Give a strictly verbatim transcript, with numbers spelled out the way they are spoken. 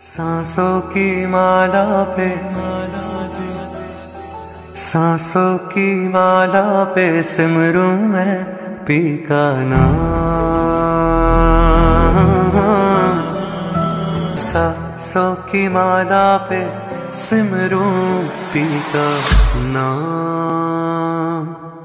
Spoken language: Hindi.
सांसों की माला पे सांसों की माला पे सिमरूं मैं पी का नाम। सांसों की माला पे सिमरूं पी का नाम।